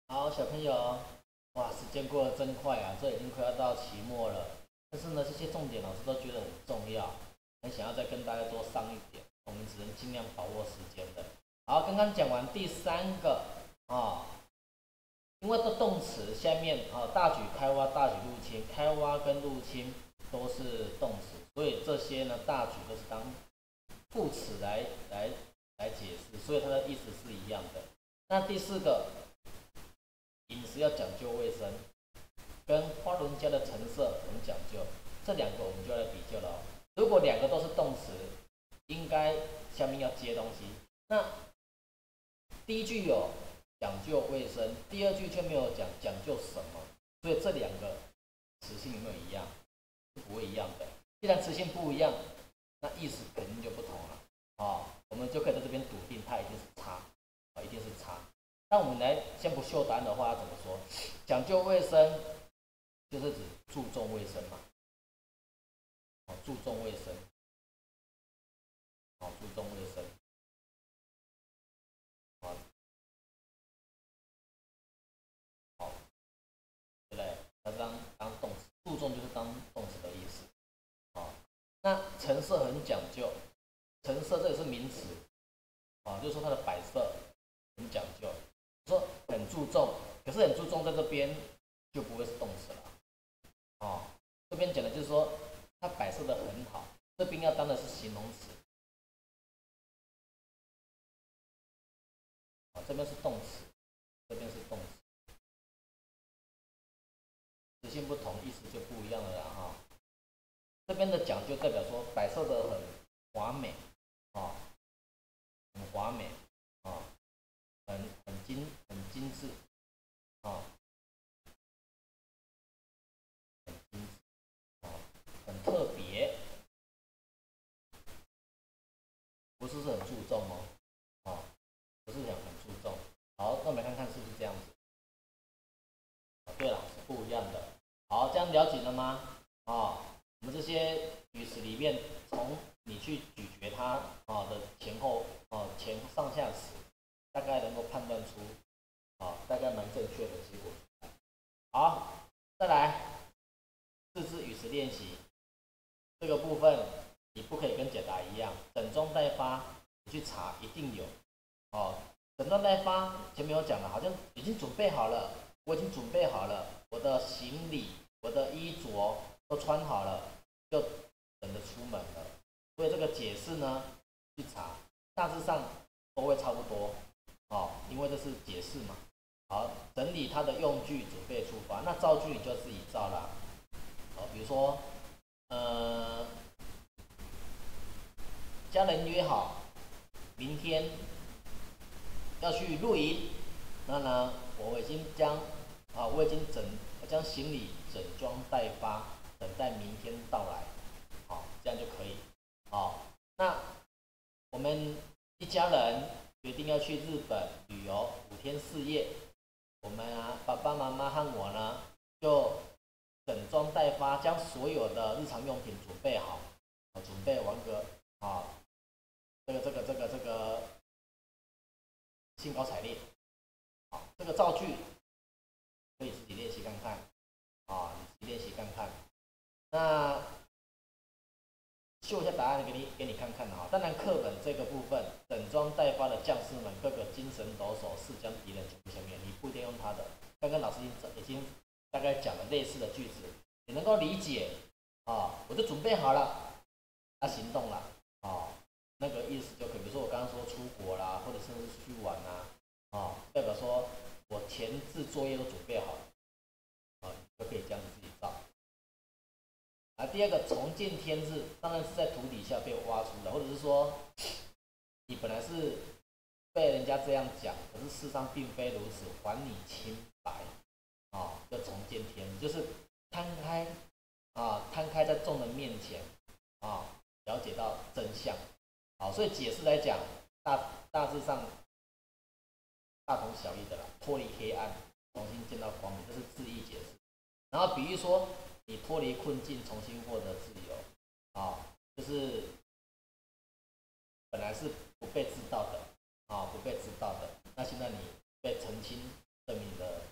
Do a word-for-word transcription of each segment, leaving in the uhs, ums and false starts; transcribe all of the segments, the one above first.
好，小朋友，哇，时间过得真快啊，这已经快要到期末了。但是呢，这些重点老师都觉得很重要，很想要再跟大家多上一点，我们只能尽量把握时间的。好，刚刚讲完第三个啊，因为这动词下面啊，大举开挖、大举入侵，开挖跟入侵都是动词，所以这些呢，大举都是当副词来来来解释，所以它的意思是一样的。那第四个，饮食要讲究卫生，跟花轮家的成色很讲究，这两个我们就要来比较了哦。如果两个都是动词，应该下面要接东西。那第一句有讲究卫生，第二句却没有讲讲究什么，所以这两个词性有没有一样？是不会一样的。既然词性不一样，那意思肯定就不同了啊、哦。我们就可以在这边笃定它一定是差啊，一定是差。那我们来先不秀答案的话，怎么说？讲究卫生就是指注重卫生嘛，哦，注重卫生，哦，注重卫生，哦，好，对不对？它当当动词，注重就是当动词的意思，哦。那成色很讲究，成色这也是名词，啊、哦，就是说它的摆设很讲究，说很注重，可是很注重在这边就不会是动词了，哦，这边讲的就是说它摆设的很好，这边要当的是形容词，啊、哦，这边是动词，这边是动词，词性不同，意思就不一样了啦，哈、哦。这边的讲究代表说摆设的很华美，啊、哦，很华美，啊、哦，很很精很精致，啊、哦，很精致，啊、哦，很特别，不是是很注重哦，哦，不是讲很注重。好，那我们看看是不是这样子。哦，对了，是不一样的。好，这样了解了吗？哦，我们这些语词里面，从你去咀嚼它啊、哦、的前后哦前上下词，大概能够判断出啊、哦、大概蛮正确的结果。好，再来四字语词练习这个部分，你不可以跟解答一样，整装待发，你去查一定有哦。整装待发前面有讲了，好像已经准备好了，我已经准备好了，我的行李、我的衣着都穿好了，就等着出门了。所以这个解释呢，去查，大致上都会差不多哦，因为这是解释嘛。好，整理它的用句，准备出发。那造句你就自己造啦。好，比如说，呃，家人约好明天要去露营，那呢，我已经将啊，我已经整将行李整装待发，等待明天到来，好，这样就可以。好，那我们一家人决定要去日本旅游五天四夜，我们啊，爸爸妈妈和我呢，就整装待发，将所有的日常用品准备好，准备玩个啊，这个这个这个这个兴高采烈。好，这个造句可以自己练习看看啊，你自己练习看看。那秀一下答案给你给你看看啊。当然，课本这个部分，整装待发的将士们，个个精神抖擞，是将敌人全部消灭。你不一定用他的，刚刚老师已经已经大概讲了类似的句子，你能够理解啊？我就准备好了，他、啊、行动了啊，那个意思就可以。比如说我刚刚说出国啦，或者甚至出去玩啊，啊，代表说我前置作业都准备好了，啊，就可以这样子自己造。啊，第二个重见天日，当然是在土底下被挖出来，或者是说你本来是被人家这样讲，可是事实上并非如此，还你清白啊，叫重见天日，就是摊开啊，摊开在众人面前啊，了解到真相。好，所以解释来讲，大大致上大同小异的啦，脱离黑暗，重新见到光明，这是字义解释。然后比喻说，你脱离困境，重新获得自由，啊，就是本来是不被知道的，啊，不被知道的，那现在你被澄清，证明了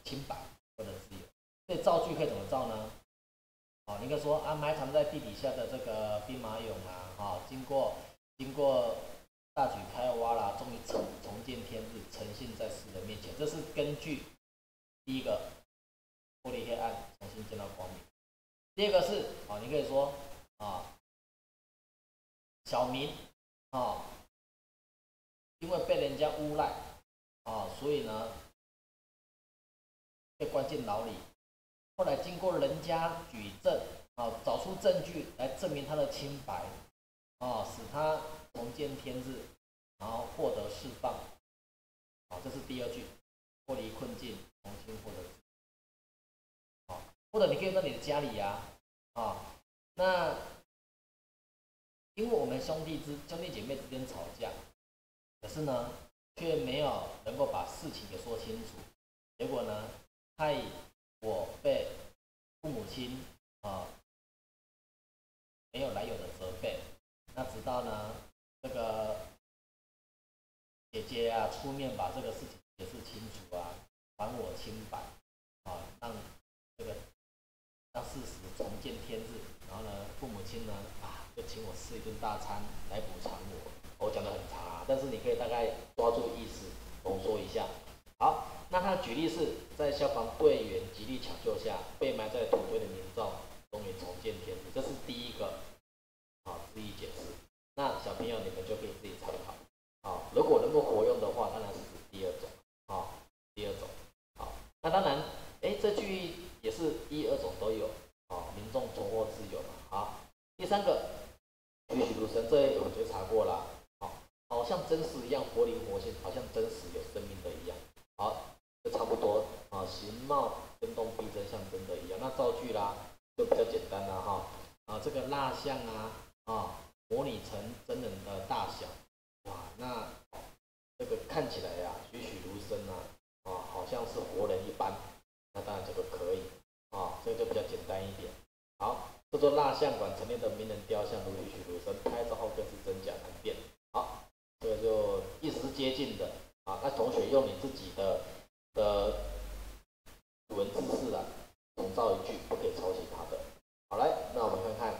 清白，获得自由。所以造句可以怎么造呢？哦，你可以说啊，埋藏在地底下的这个兵马俑啊，哦，经过经过大举开挖啦，终于重重见天日，呈现在世人面前。这是根据第一个脱离黑暗，重新见到光明。第二个是啊，你可以说啊，小民啊，因为被人家诬赖啊，所以呢被关进牢里。后来经过人家举证啊，找出证据来证明他的清白啊，使他重见天日，然后获得释放。啊，这是第二句，脱离困境，重新获得自由。啊，或者你可以在你的家里呀、啊，啊，那因为我们兄弟之兄弟姐妹之间吵架，可是呢，却没有能够把事情给说清楚，结果呢，害我被父母亲啊没有来由的责备。那直到呢，这个姐姐啊出面把这个事情解释清楚啊，还我清白啊，让这个让事实重见天日。然后呢，父母亲呢啊就请我吃一顿大餐来补偿我。我讲的很长啊，但是你可以大概抓住意思，浓缩一下。好，那他的举例是在消防队员极力抢救下，被埋在土堆的民众终于重见天日。这是第一个啊字义解释。那小朋友你们就可以自己参考。啊，如果能够活用的话，当然是指第二种啊，第二种。好，那当然，哎，这句也是一二种都有啊，民众重获自由嘛。好，第三个，栩栩如生，这我就查过了。好，好像真实一样，活灵活现，好像真实有生命的一样。好，就差不多啊，形貌生动逼真，像真的一样。那造句啦，就比较简单了哈。啊，这个蜡像啊，啊，模拟成真人的大小。哇，那这个看起来呀、啊，栩栩如生啊，啊，好像是活人一般。那当然这个可以啊，这个就比较简单一点。好，这座蜡像馆陈列的名人雕像如栩栩如生，拍照后更是真假难辨。好，这个就意思是接近的啊。那同学用你自己的的语文知识啊，重造一句，不可以抄袭他的。好，来，那我们看看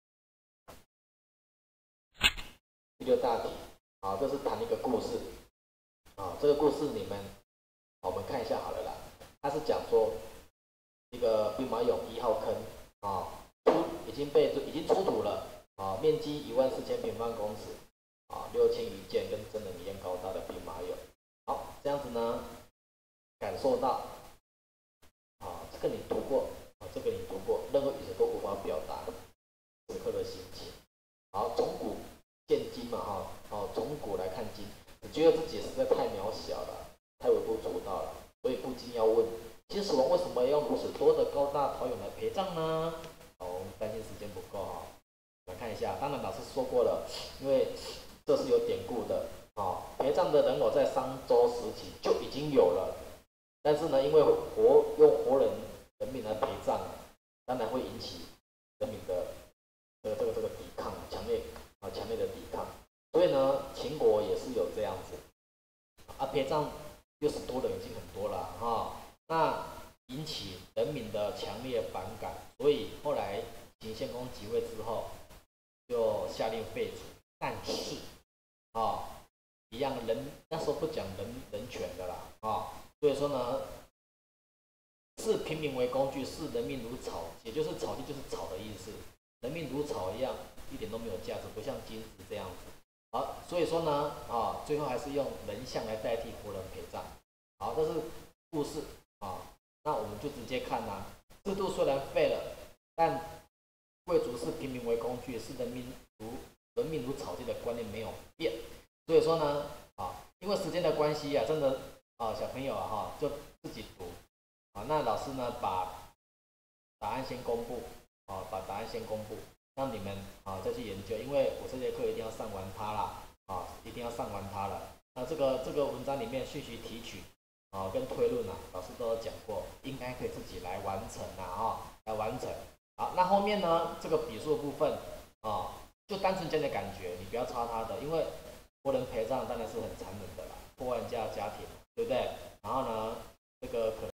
第六大题。啊，这是谈一个故事啊，这个故事你们我们看一下好了啦。它是讲说一个兵马俑一号坑啊，出已经被已经出土了啊，面积一万四千平方公尺啊，六千余件，跟真人一样高大的兵马俑。好，这样子呢，感受到啊，这个你读过啊，这个你读过，任何语言都无法表达此刻的心情。好，从古见今嘛，哈，哦，从古来看今，只觉得自己实在太渺小了，太微不足道了，所以不禁要问：秦始皇为什么要用如此多的高大陶俑来陪葬呢？哦，我们担心时间不够哈，来看一下。当然老师说过了，因为这是有典故的啊，陪葬的人偶在商周时期就已经有了，但是呢，因为活用活人人命来陪葬，当然会引起人民的这个这个这个抵抗，强烈。啊，强烈的抵抗，所以呢，秦国也是有这样子，啊，陪葬六十多人已经很多了哈、哦，那引起人民的强烈反感，所以后来秦献公即位之后，就下令废除，但是，啊、哦，一样人那时候不讲人人权的啦，啊、哦，所以说呢，视平民为工具，视人民如草，也就是草地就是草的意思，人民如草一样。一点都没有价值，不像金子这样子。好，所以说呢，啊，最后还是用人像来代替活人陪葬。好，这是故事啊。那我们就直接看啦、啊。制度虽然废了，但贵族视平民为工具，视人民如人民如草地的观念没有变。所以说呢，啊，因为时间的关系啊，真的啊，小朋友啊，哈，就自己读啊。那老师呢，把答案先公布啊，把答案先公布。让你们啊再去研究，因为我这节课一定要上完它啦，啊，一定要上完它了。那这个这个文章里面讯息提取啊跟推论啊，老师都有讲过，应该可以自己来完成啊，啊来完成。好，那后面呢这个笔数的部分啊，就单纯讲的感觉，你不要抄它的，因为活人陪葬当然是很残忍的啦，破坏人家的家庭，对不对？然后呢，这个可